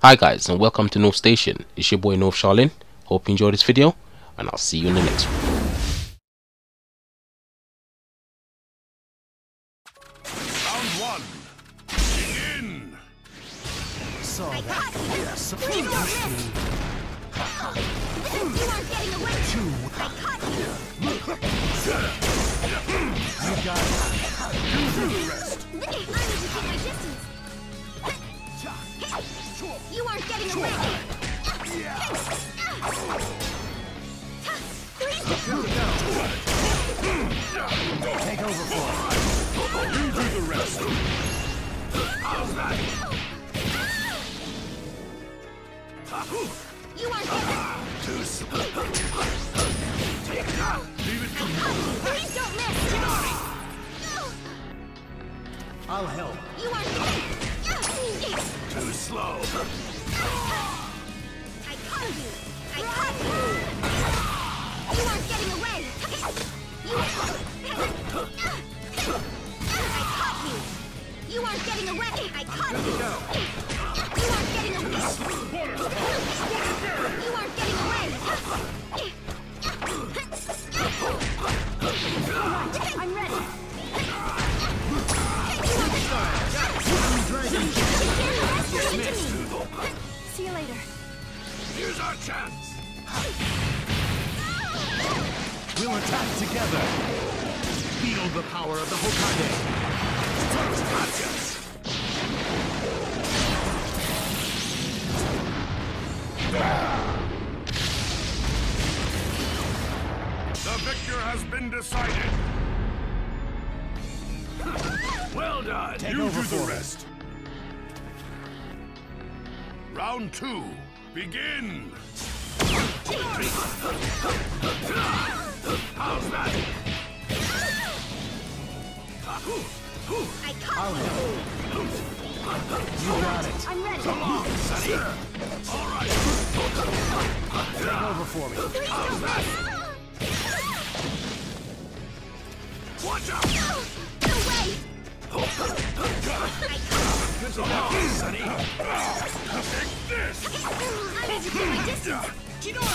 Hi guys, and welcome to North Station. It's your boy North Charlin. Hope you enjoyed this video, and I'll see you in the next one. Round one. Begin. Saw that. Yes. You aren't getting away. I caught you. You got it. You do the rest. I need to keep my distance. You aren't getting away. Take over for it. You do the rest. How's that? You aren't getting. Too slow. Take that. Leave it to me. Please don't miss. I'll help. You aren't getting. Too slow. I caught you. I caught you. You aren't getting away. You. I caught you. You aren't getting away. I caught you. You aren't getting away. You aren't getting away. I'm ready. See you later. Here's our chance. We'll attack together. Feel the power of the Hokage. Gotcha. The victor has been decided. Well done. Take You over do the for me. rest. Round two. Begin. How's that? I caught I'll you. help. You got it. I'm ready. So long, Sonny. All right. Take over for me. How's that? Watch out. No way. I caught So long, Sonny. Take this. you. I need to keep my distance. Get on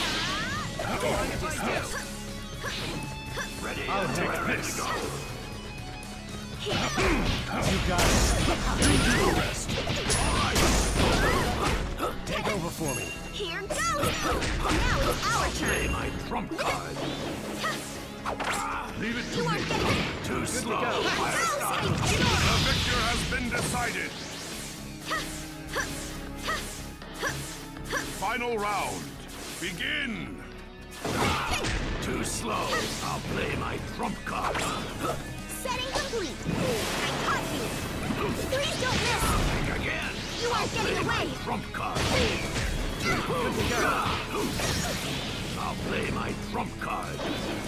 there. Ready? I'll take Ready this. to go. You got it. You do the rest. All right. Take over for me. Here goes. Now it's our Play turn. my trump card. Leave it to You me. aren't getting. Too slow. Go. The victor has been decided. Final round. Begin. Too slow. I'll play my trump card. Setting complete. I caught you. Please don't miss. Think again. You aren't Play getting my away. trump card. I'll play my trump card.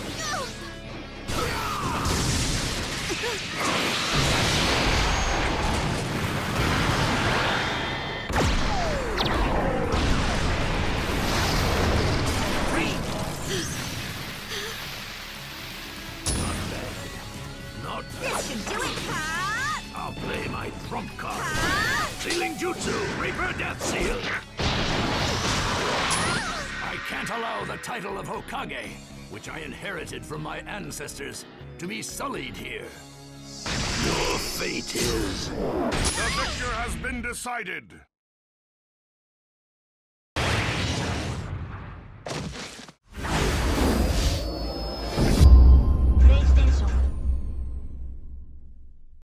Not bad. This should do it. Cut. I'll play my trump card. Cut. Sealing Jutsu, Reaper Death Seal. I can't allow the title of Hokage, which I inherited from my ancestors, to be sullied here. Your fate is... The victor has been decided.